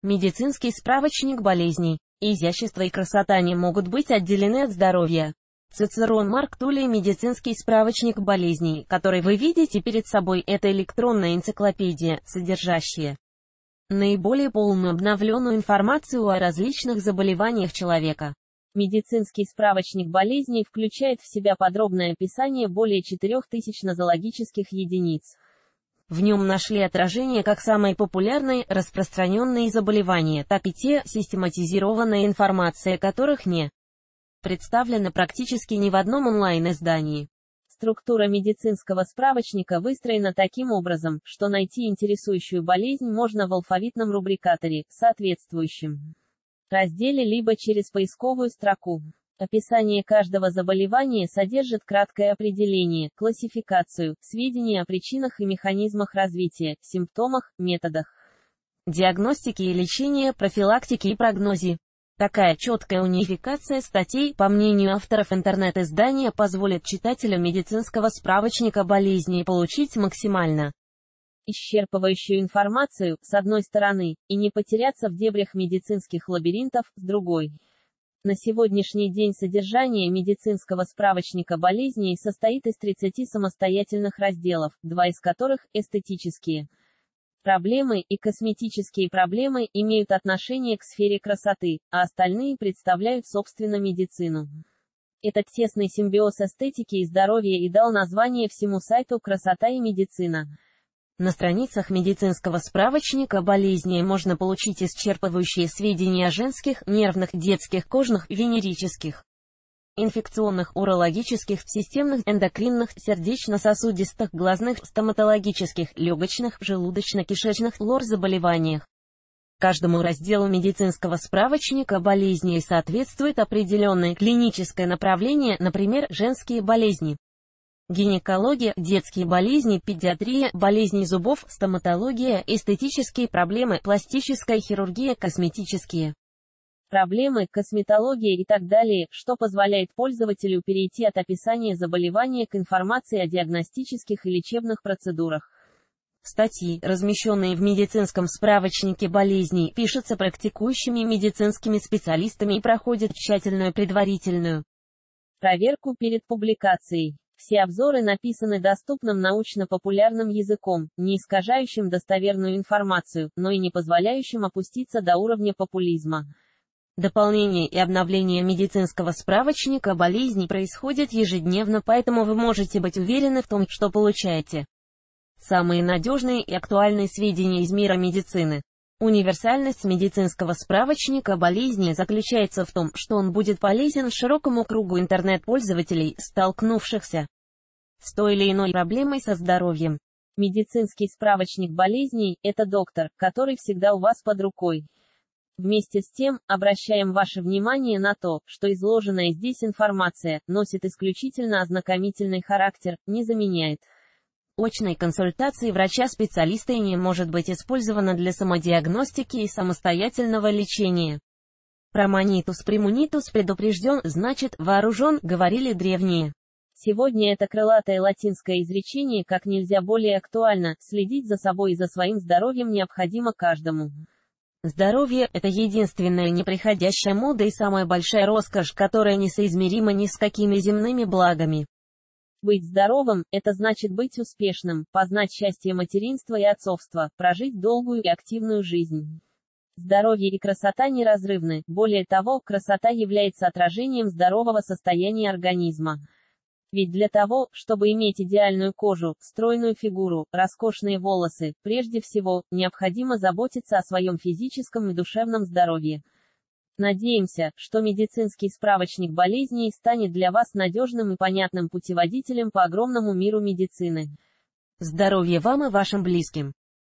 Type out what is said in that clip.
Медицинский справочник болезней. Изящество и красота не могут быть отделены от здоровья. Цицерон Марк Туллий. Медицинский справочник болезней, который вы видите перед собой, это электронная энциклопедия, содержащая наиболее полную обновленную информацию о различных заболеваниях человека. Медицинский справочник болезней включает в себя подробное описание более 4000 нозологических единиц. В нем нашли отражение как самые популярные, распространенные заболевания, так и те, систематизированная информация которых не представлена практически ни в одном онлайн-издании. Структура медицинского справочника выстроена таким образом, что найти интересующую болезнь можно в алфавитном рубрикаторе, соответствующем разделе либо через поисковую строку. Описание каждого заболевания содержит краткое определение, классификацию, сведения о причинах и механизмах развития, симптомах, методах диагностики и лечения, профилактике и прогнозе. Такая четкая унификация статей, по мнению авторов интернет-издания, позволит читателю медицинского справочника болезней получить максимально исчерпывающую информацию, с одной стороны, и не потеряться в дебрях медицинских лабиринтов, с другой. На сегодняшний день содержание медицинского справочника болезней состоит из 30 самостоятельных разделов, 2 из которых – эстетические проблемы и косметические проблемы имеют отношение к сфере красоты, а остальные представляют собственно медицину. Этот тесный симбиоз эстетики и здоровья и дал название всему сайту «Красота и медицина». На страницах медицинского справочника болезней можно получить исчерпывающие сведения о женских, нервных, детских, кожных, венерических, инфекционных, урологических, системных, эндокринных, сердечно-сосудистых, глазных, стоматологических, легочных, желудочно-кишечных, лор-заболеваниях. Каждому разделу медицинского справочника болезней соответствует определенное клиническое направление, например, женские болезни, гинекология, детские болезни, педиатрия, болезни зубов, стоматология, эстетические проблемы, пластическая хирургия, косметические проблемы, косметология и так далее, что позволяет пользователю перейти от описания заболевания к информации о диагностических и лечебных процедурах. Статьи, размещенные в медицинском справочнике болезней, пишутся практикующими медицинскими специалистами и проходят тщательную предварительную проверку перед публикацией. Все обзоры написаны доступным научно-популярным языком, не искажающим достоверную информацию, но и не позволяющим опуститься до уровня популизма. Дополнение и обновление медицинского справочника болезней происходит ежедневно, поэтому вы можете быть уверены в том, что получаете самые надежные и актуальные сведения из мира медицины. Универсальность медицинского справочника болезней заключается в том, что он будет полезен широкому кругу интернет-пользователей, столкнувшихся с той или иной проблемой со здоровьем. Медицинский справочник болезней – это доктор, который всегда у вас под рукой. Вместе с тем, обращаем ваше внимание на то, что изложенная здесь информация носит исключительно ознакомительный характер, не заменяет очной консультации врача-специалиста и не может быть использована для самодиагностики и самостоятельного лечения. Проманитус примунитус предупрежден, значит вооружен, говорили древние. Сегодня это крылатое латинское изречение как нельзя более актуально, следить за собой и за своим здоровьем необходимо каждому. Здоровье – это единственная неприходящая мода и самая большая роскошь, которая несоизмерима ни с какими земными благами. Быть здоровым – это значит быть успешным, познать счастье материнства и отцовства, прожить долгую и активную жизнь. Здоровье и красота неразрывны, более того, красота является отражением здорового состояния организма. Ведь для того, чтобы иметь идеальную кожу, стройную фигуру, роскошные волосы, прежде всего, необходимо заботиться о своем физическом и душевном здоровье. Надеемся, что медицинский справочник болезней станет для вас надежным и понятным путеводителем по огромному миру медицины. Здоровья вам и вашим близким!